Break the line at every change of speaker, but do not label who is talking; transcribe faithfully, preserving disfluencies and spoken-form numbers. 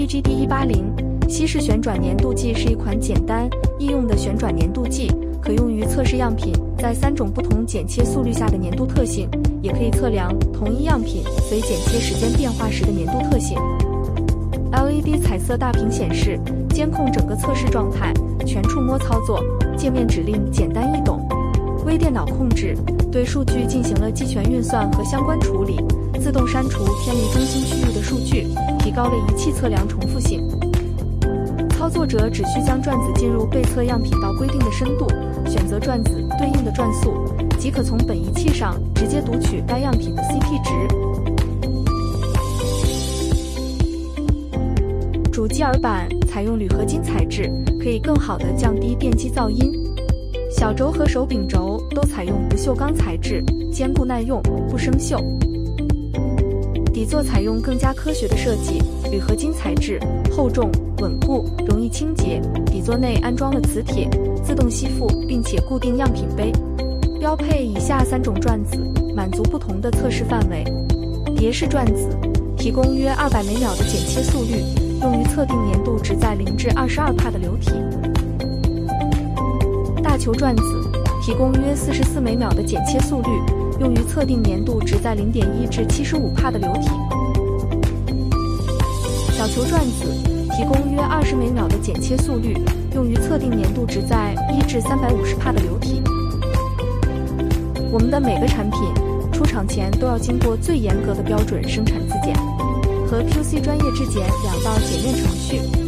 V G D 一八零西式旋转粘度计是一款简单易用的旋转粘度计，可用于测试样品在三种不同剪切速率下的粘度特性，也可以测量同一样品随剪切时间变化时的粘度特性。L E D 彩色大屏显示，监控整个测试状态，全触摸操作，界面指令简单易懂。微电脑控制对数据进行了集权运算和相关处理，自动删除偏离中心区域的数据，提高了仪器测量重复性。操作者只需将转子进入被测样品到规定的深度，选择转子对应的转速，即可从本仪器上直接读取该样品的 C P 值。主机耳板采用铝合金材质，可以更好地降低电机噪音。小轴和手柄轴都采用不锈钢材质，坚固耐用，不生锈。底座采用更加科学的设计，铝合金材质，厚重、稳固，容易清洁。底座内安装了磁铁，自动吸附并且固定样品杯。标配以下三种转子，满足不同的测试范围。蝶式转子提供约二百每秒的剪切速率，用于测定粘度值在零至二十二帕的流体。大球转子提供约四十四每秒的剪切速率，用于测定粘度值在零点一至七十五帕的流体。小球转子提供约二十每秒的剪切速率，用于测定粘度值在一至三百五十帕的流体。我们的每个产品出厂前都要经过最严格的标准生产自检和 Q C 专业质检两道检验程序。